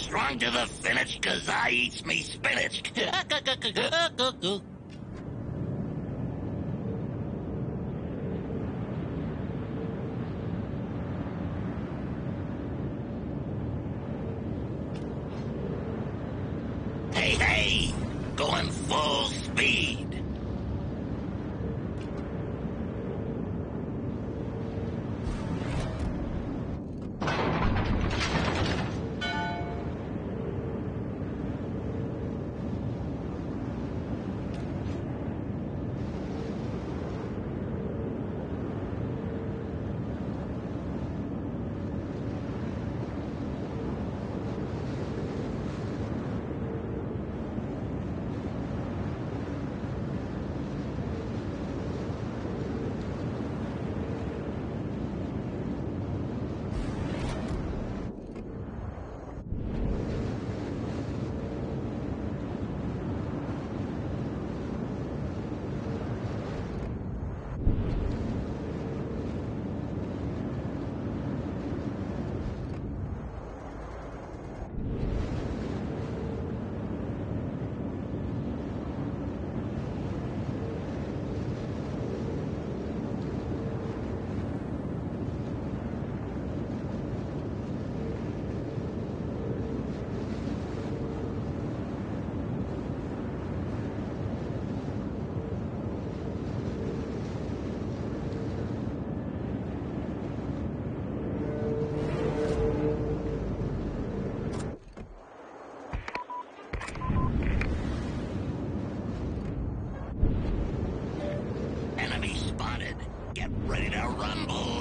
strong to the finish, 'cause I eats me spinach. Hey, hey! Going full speed. Enemy spotted. Get ready to rumble.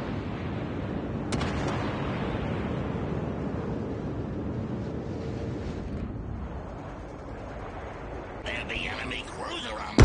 There's the enemy cruiser on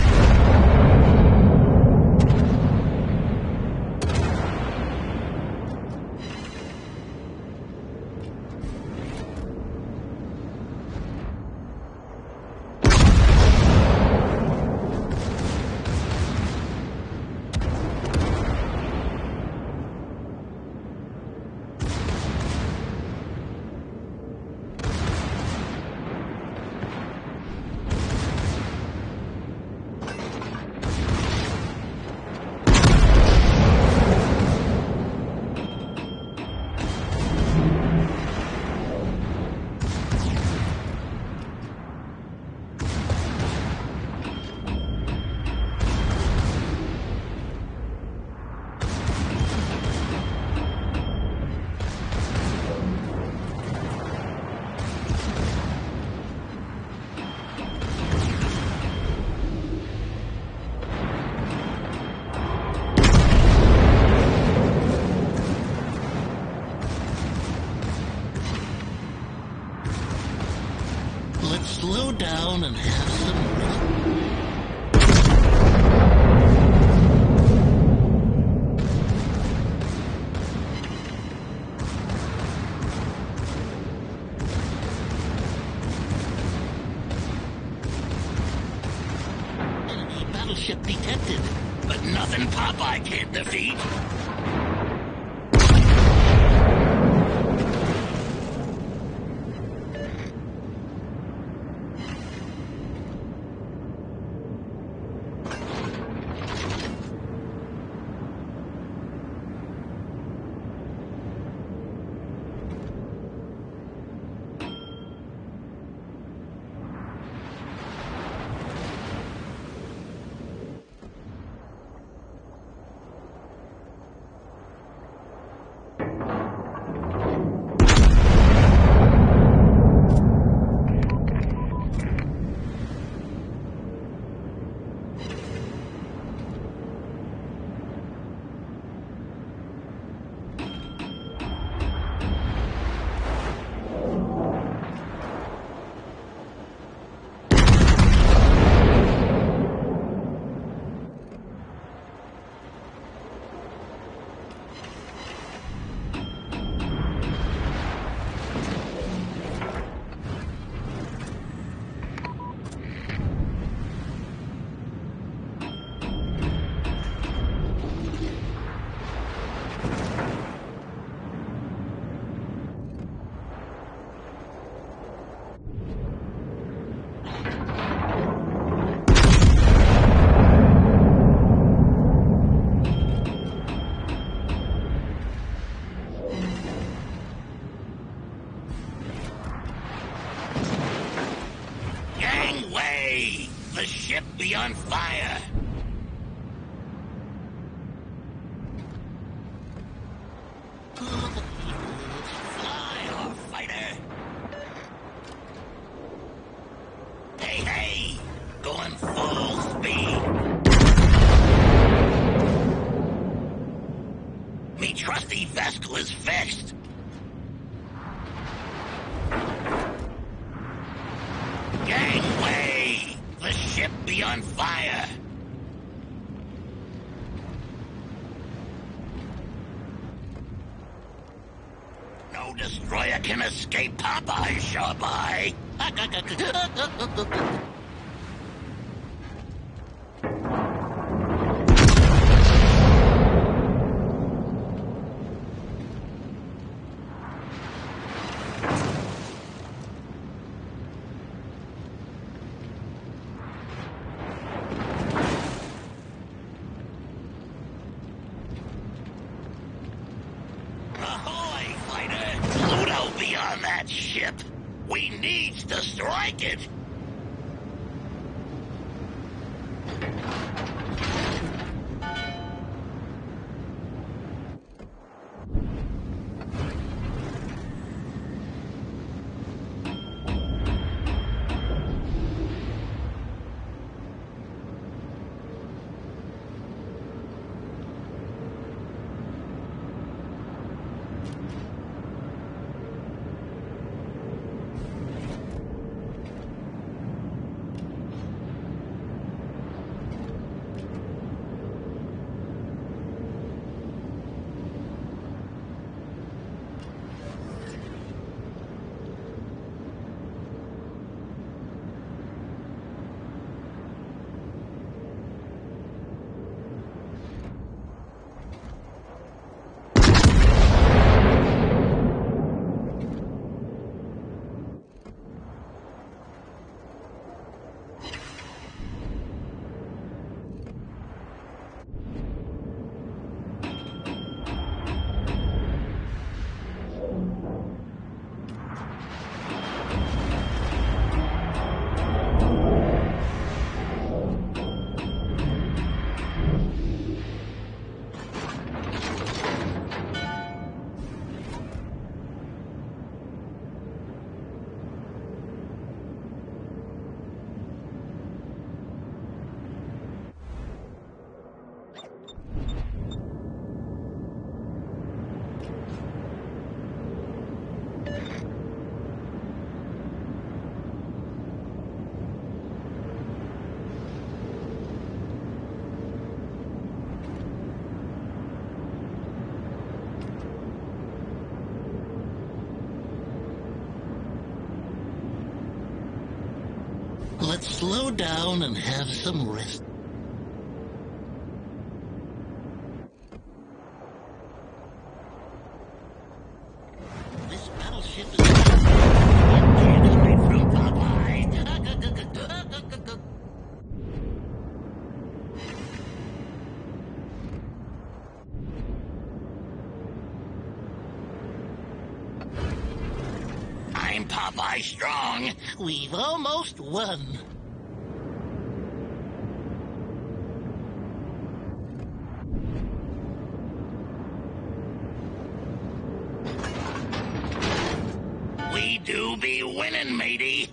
Let's slow down and have some rest. Enemy battleship detected, but nothing Popeye can't defeat. be on fire! Fly off, fighter! Hey, hey! Going full speed! Me trusty vessel is fixed! Gangway! The ship be on fire! No destroyer can escape Popeye, Shawby! Ahoy, fighter! Pluto be on that ship! We needs to strike it! Let's slow down and have some rest. This battleship is straight from Popeye. I'm Popeye Strong. We've almost won. We do be winning, matey.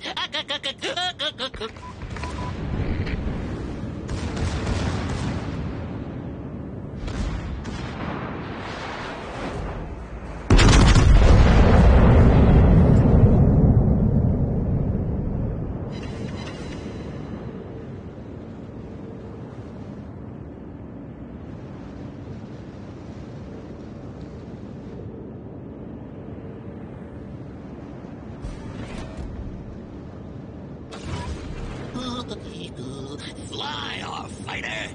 Fly off, fighter!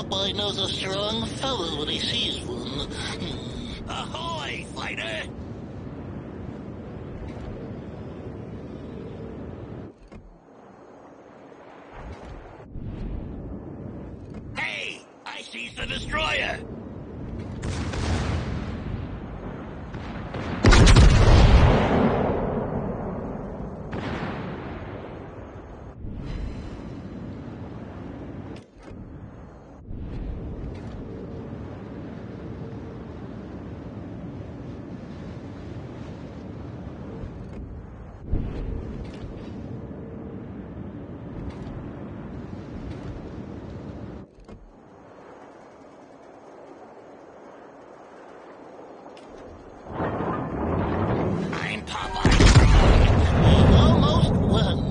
Popeye knows a strong fellow when he sees one. Ahoy, fighter! Hey, I seized the destroyer! I'm Popeye Frog. You almost won.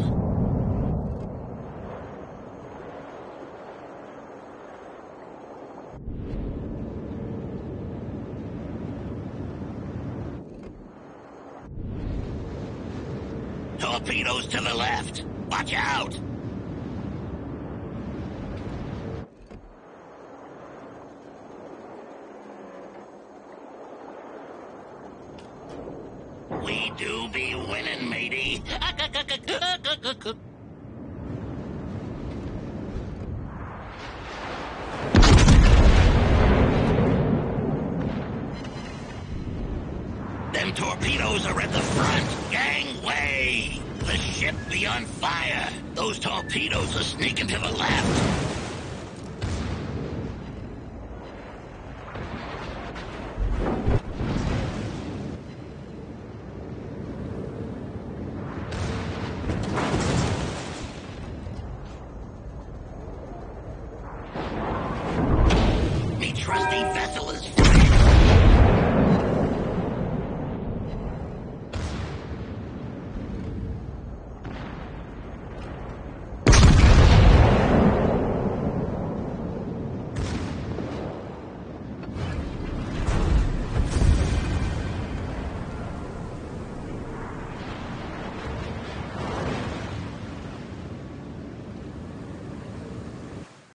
Torpedoes to the left. Watch out! We do be winning, matey. Them torpedoes are at the front. Gangway! The ship be on fire. Those torpedoes are sneaking to the left.